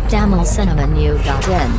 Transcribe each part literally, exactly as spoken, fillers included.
tamil cinema news dot in.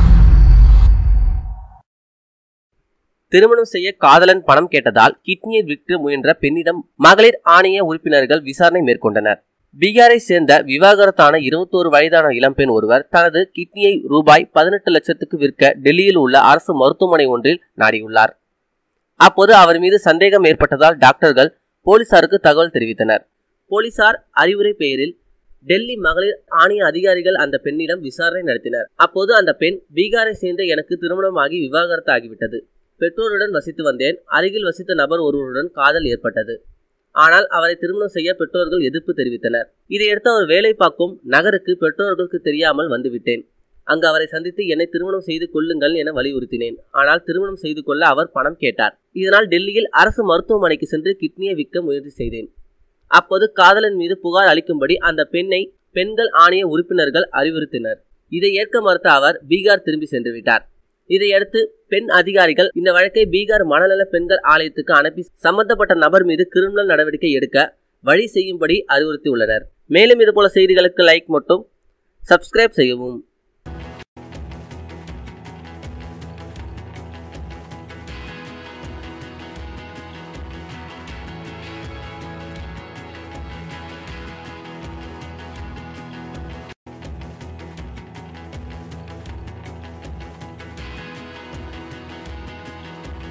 திருமணம் செய்ய காதலன் பணம் கேட்டதால் கிட்னியை விற்க முயன்ற பெண்ணிடம் மகளிர் ஆணைய உறுப்பினர்கள் விசாரணை மேற்கொண்டனர். பீகாரை சேர்ந்த விவாகரத்தான இருபத்தோரு வயதான இளம்பெண் ஒருவர் தனது கிட்னியை ரூபாய் பதினெட்டு லட்சத்துக்கு விற்க டெல்லியில் உள்ள அரசு மருத்துவமனை ஒன்றில் நாடியுள்ளார். அப்போது அவர் மீது சந்தேகம் ஏற்பட்டதால் டாக்டர்கள் போலீசாருக்கு தகவல் தெரிவித்தனர். போலீசார் அறிவுரை பெயரில் டெல்லி மகளிர் ஆணைய அதிகாரிகள் அந்த பெண்ணிடம் விசாரணை நடத்தினர். அப்போது அந்த பெண், பீகாரை சேர்ந்த எனக்கு திருமணமாகி விவாகரத்து ஆகிவிட்டது. பெற்றோருடன் வசித்து வந்தேன். அருகில் வசித்த நபர் ஒருவருடன் காதல் ஏற்பட்டது. ஆனால் அவரை திருமணம் செய்ய பெற்றோர்கள் எதிர்ப்பு தெரிவித்தனர். இதையடுத்து அவர் வேலை பார்க்கும் நகருக்கு பெற்றோர்களுக்கு தெரியாமல் வந்துவிட்டேன். அங்கு அவரை சந்தித்து என்னை திருமணம் செய்து கொள்ளுங்கள் என வலியுறுத்தினேன். ஆனால் திருமணம் செய்து கொள்ள அவர் பணம் கேட்டார். இதனால் டெல்லியில் அரசு மருத்துவமனைக்கு சென்று கிட்னியை விற்க முயற்சி செய்தேன். அப்போது காதலன் மீது புகார் அளிக்கும்படி அந்த பெண்ணை பெண்கள் ஆணைய உறுப்பினர்கள் அறிவுறுத்தினர். இதை ஏற்க மறுத்த அவர் பீகார் திரும்பி சென்று விட்டார். இதையடுத்து பெண் அதிகாரிகள் இந்த வழக்கை பீகார் மனநல பெண்கள் ஆலயத்துக்கு அனுப்பி சம்பந்தப்பட்ட நபர் மீது கிரிமினல் நடவடிக்கை எடுக்க வழி செய்யும்படி அறிவுறுத்தியுள்ளனர். மேலும் இதுபோல செய்திகளுக்கு லைக் மற்றும் சப்ஸ்கிரைப் செய்யவும்.